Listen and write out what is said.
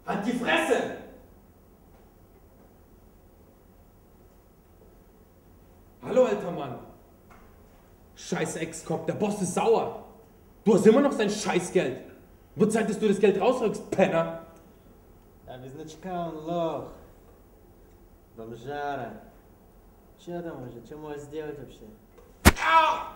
Halt die Fresse! Hallo, alter Mann. Scheiß Ex-Cop, der Boss ist sauer. Du hast immer noch sein Scheißgeld. Wird Zeit, dass du das Geld rausrückst, Penner. А без значка он лох. Бомжара. Че там уже? Че можешь сделать вообще? Ah!